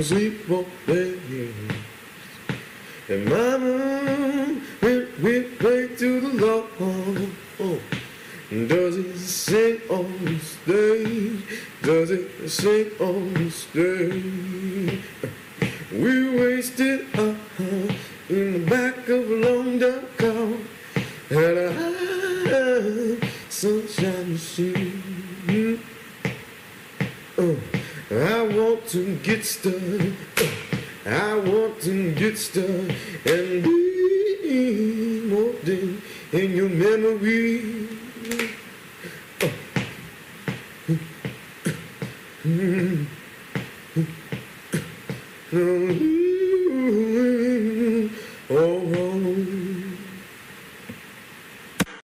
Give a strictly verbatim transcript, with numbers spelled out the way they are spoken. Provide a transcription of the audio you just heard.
sleep all day. And mama, when we play to the Lord, oh, does it sing on the stage? Does it sing on the stage? We wasted our heart in the back of a long dark car, and a high sunshine machine. Oh, I want to get started. I want to get started and be more than in your memory. Oh. Mm-hmm.